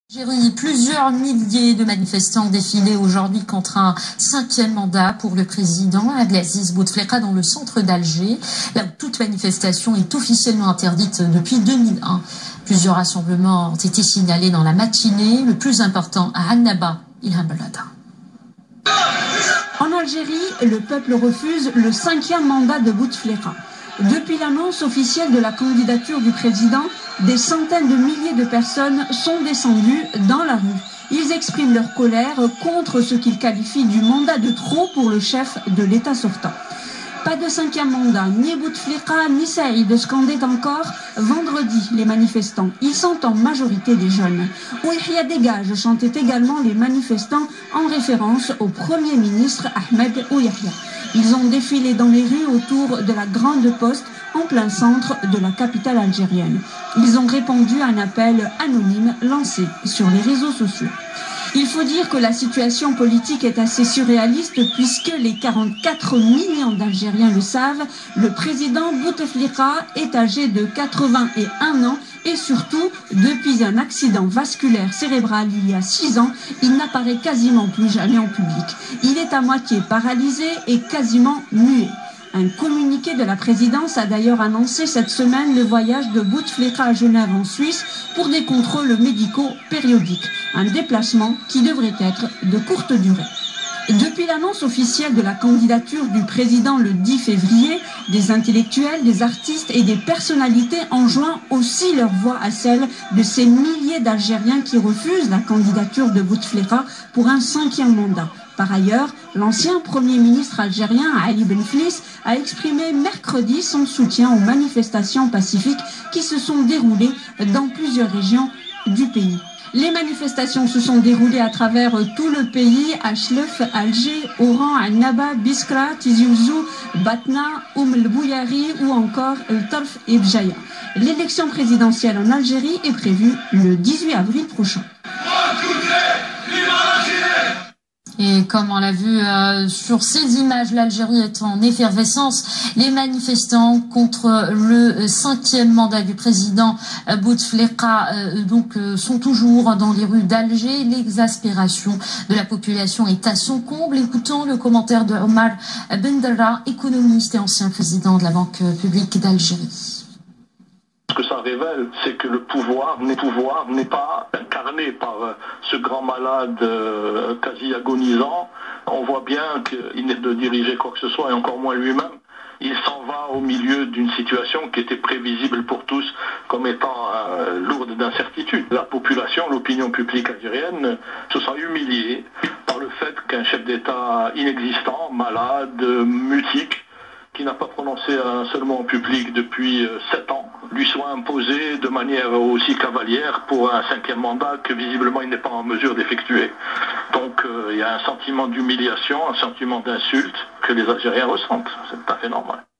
Plusieurs milliers de manifestants ont défilé aujourd'hui contre un 5e mandat pour le président Abdelaziz Bouteflika dans le centre d'Alger, là où toute manifestation est officiellement interdite depuis 2001. Plusieurs rassemblements ont été signalés dans la matinée, le plus important à Annaba, Ilham Belhada. En Algérie, le peuple refuse le 5e mandat de Bouteflika. Depuis l'annonce officielle de la candidature du président, des centaines de milliers de personnes sont descendues dans la rue. Ils expriment leur colère contre ce qu'ils qualifient du mandat de trop pour le chef de l'État sortant. Pas de 5e mandat, ni Bouteflika ni Saïd, scandaient encore vendredi les manifestants. Ils sont en majorité des jeunes. Ouihia dégage, chantaient également les manifestants en référence au Premier ministre Ahmed Ouihia. Ils ont défilé dans les rues autour de la Grande Poste en plein centre de la capitale algérienne. Ils ont répondu à un appel anonyme lancé sur les réseaux sociaux. Il faut dire que la situation politique est assez surréaliste puisque les 44 millions d'Algériens le savent, le président Bouteflika est âgé de 81 ans et surtout, depuis un accident vasculaire cérébral il y a 6 ans, il n'apparaît quasiment plus jamais en public. Il est à moitié paralysé et quasiment muet. Un communiqué de la présidence a d'ailleurs annoncé cette semaine le voyage de Bouteflika à Genève en Suisse pour des contrôles médicaux périodiques. Un déplacement qui devrait être de courte durée. Depuis l'annonce officielle de la candidature du président le 10 février, des intellectuels, des artistes et des personnalités enjoignent aussi leur voix à celle de ces milliers d'Algériens qui refusent la candidature de Bouteflika pour un 5e mandat. Par ailleurs, l'ancien Premier ministre algérien Ali Benflis a exprimé mercredi son soutien aux manifestations pacifiques qui se sont déroulées dans plusieurs régions du pays. Les manifestations se sont déroulées à travers tout le pays, à Chlef, Alger, Oran, Annaba, Biskra, Tizi Ouzou, Batna, El Bouyari ou encore El Tarf et Bjaya. L'élection présidentielle en Algérie est prévue le 18 avril prochain. Et comme on l'a vu sur ces images, l'Algérie est en effervescence. Les manifestants contre le 5e mandat du président Bouteflika sont toujours dans les rues d'Alger. L'exaspération de la population est à son comble. Écoutons le commentaire de Omar Benderra, économiste et ancien président de la Banque publique d'Algérie. Ce que ça révèle, c'est que le pouvoir n'est pas incarné par ce grand malade quasi agonisant. On voit bien qu'il n'est de diriger quoi que ce soit, et encore moins lui-même. Il s'en va au milieu d'une situation qui était prévisible pour tous comme étant lourde d'incertitude. La population, l'opinion publique algérienne se sent humiliée par le fait qu'un chef d'État inexistant, malade, mutique, qui n'a pas prononcé un seul mot en public depuis 7 ans, lui soit imposé de manière aussi cavalière pour un 5e mandat que visiblement il n'est pas en mesure d'effectuer. Donc il y a un sentiment d'humiliation, un sentiment d'insulte que les Algériens ressentent. C'est tout à fait normal.